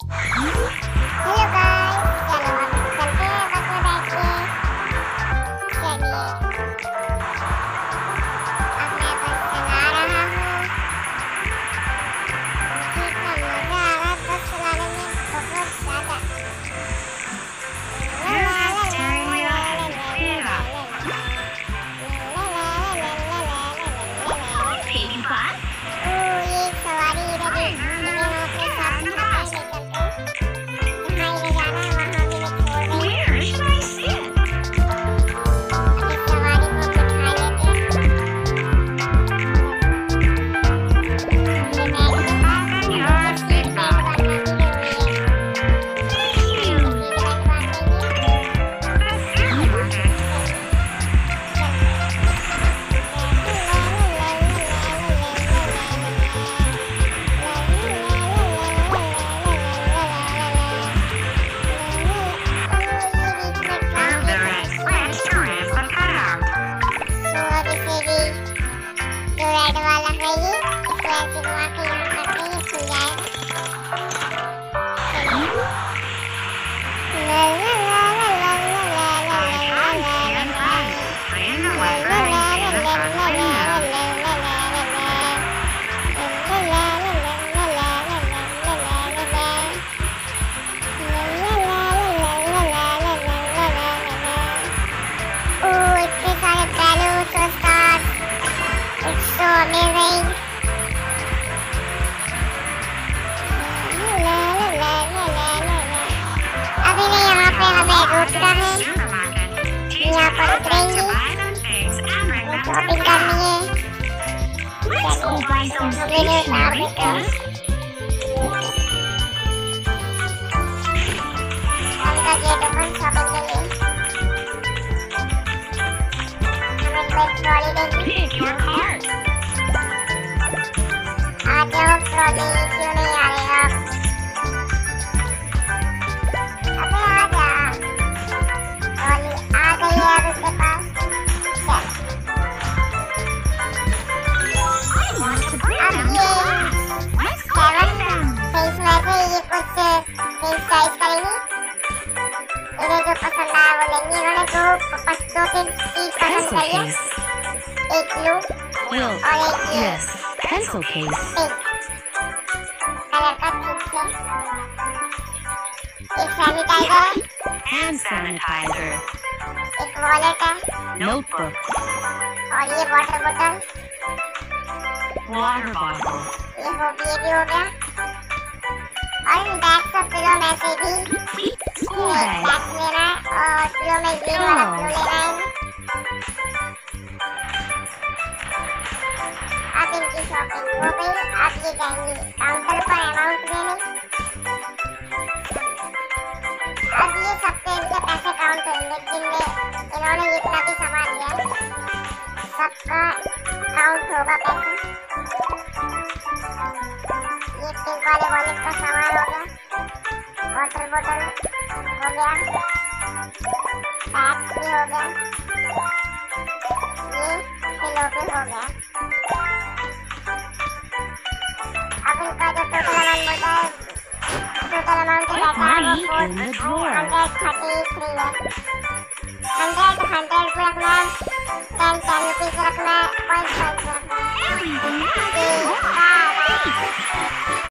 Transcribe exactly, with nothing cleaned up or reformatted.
Hello guys, चलो अब चलते हैं बस में बैठ के। चलिए, अब मैं बस चला रहा हूँ। मुझे इतना मजा आ रहा है बस चलाने में, बहुत ज्यादा। ओ, ये सवारी इधर ही इन्हें अपने साथ में ले चलते हैं। जहाँ इन्हें जाना है वहाँ भी मैं छोड़ रही हूँ। Where should I sit? अब इस सवारी को बिठा लेते हैं। अपने बैग के पास Open मुझे your सीट seatbelt. बेल्ट बांधना भी जरूरी है। Thank you. सीट बेल्ट बांध लेंगे। The supermarket. Now there is which giraffe the cutout. तो अब इसे भी जो रेड वाला है ये इसको ऐसे घुमा के यहाँ करते हैं, ये खुल जाएगा। ला ला ला ला ला ला ला I can't stand fun. Playing the weather and in the front window. Oh, इतने सारे balloons और stars. It's so amazing. अभी नहीं, यहाँ पे हमें रुकना है। Supermarket. Teach यहाँ you पर how उतरेंगे। to buy them things and bring them to shopping the करनी house. है। Let's go buy some मेरे साथ stationery. में हमका गेट ओपन शॉपिंग के लिए। हमें कोई ट्रॉली देंगी। Pick your cart. आ जाओ ट्रॉली, क्यों नहीं आ रहे आप? अबे आ जा। ट्रॉली आ गई है अब उसके पास। चल। I want to bring अब them ये to us. Let's go seven get them. Face में से ये कुछ फेस चॉइस करेंगे। इन्हें जो पसंद आया वो लेंगे। इन्होंने दो पस दो तीन चीज पसंद Pencil करी है। case. एक ब्लू Quilt. और एक ये Yes. Pencil case. Pink colour का ठीक है। एक सैनिटाइजर है, Hand sanitizer. एक वॉलेट है Notebook. और ये वाटर बोतल। Water bottle. ये हो ये भी हो गया। और इन बैग्स और पिलो में से भी School एक bag. बैग लेना है और पिलो में ग्रीन वाला पिलो लेना है। अब इनकी शॉपिंग हो गई। अब ये जाएंगे काउंटर पर अमाउंट देने। अब ये सबसे इनके पैसे काउंट होंगे जिनमें इन्होंने जितना भी सामान लिया है, सबका काउंट होगा पैसा। ये पिंक वाले वॉलेट का सामान हो गया, वाटर बोतल हो गया, बैग्स भी हो गया, ये पिलो भी हो गया। अब इनका जो टोटल अमाउंट बोलता है, टोटल अमाउंट जो रहता है वो Money four in the drawer. Hundred thirty three है। हंड्रेड हंड्रेड को रखना है, टेन टेन रुपीज रखना है, पॉइंट पॉइंट रखना है। Everything has ये a drawer. Bye bye.